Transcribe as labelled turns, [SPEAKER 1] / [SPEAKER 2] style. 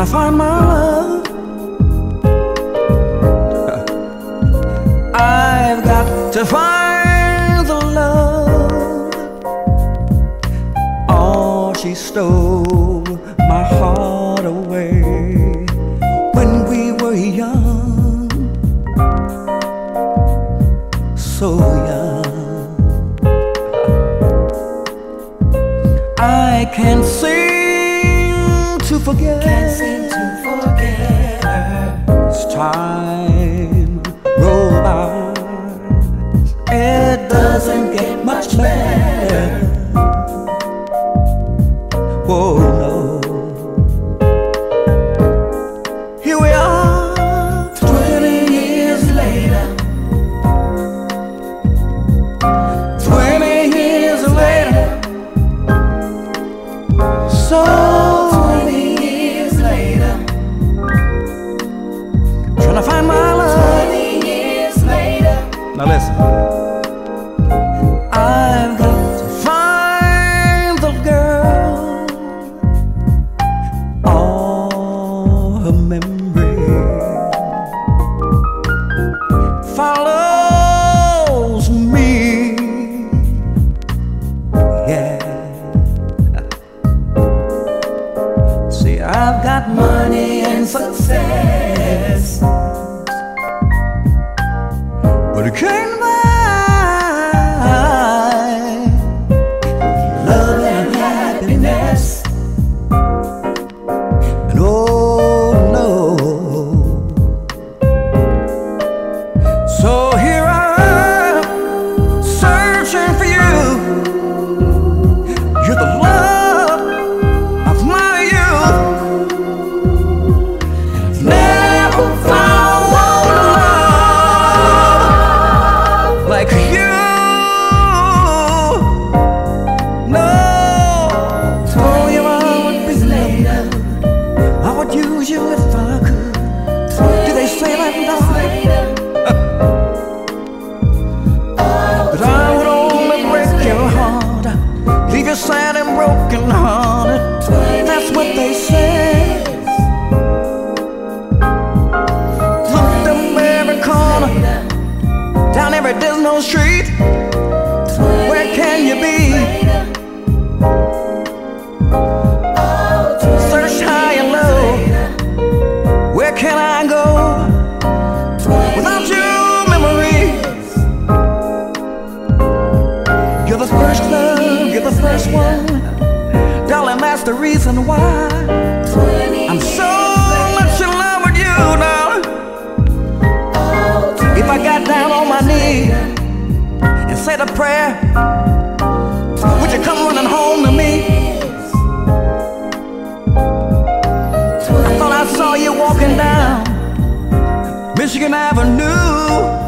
[SPEAKER 1] find my love. I've got to find the love. Oh, she stole my heart away when we were young, so young. I can't seem to forget.
[SPEAKER 2] Can't seem to forget her.
[SPEAKER 1] As time roll by, it doesn't get much better. Oh no. Here we are,
[SPEAKER 2] 20 years later.
[SPEAKER 1] 20 years later. So
[SPEAKER 2] 20 years later.
[SPEAKER 1] trying to find my love.
[SPEAKER 2] 20 years later.
[SPEAKER 1] Now listen. I've got to find the girl. All her memory follows me. Yeah. See, I've got money and success, but it can't buy
[SPEAKER 2] Love and happiness.
[SPEAKER 1] and oh no. So here I am, searching for you. You're the love of my youth. Never found love like you. No, told you I would be later. I would use you if I could. Do they say that, darling? But I would only break your heart, leave you sad and broken hearted. That's what they say. Looked up every corner, down every dismal street. Where can you be? Search high and low. Where can I go without you, memories? You're the first love, you're the first one. Darling, that's the reason why I'm so much in love with you now. If I got down on my knees and said a prayer, would you come running home to me? I thought I saw you walking down Michigan Avenue.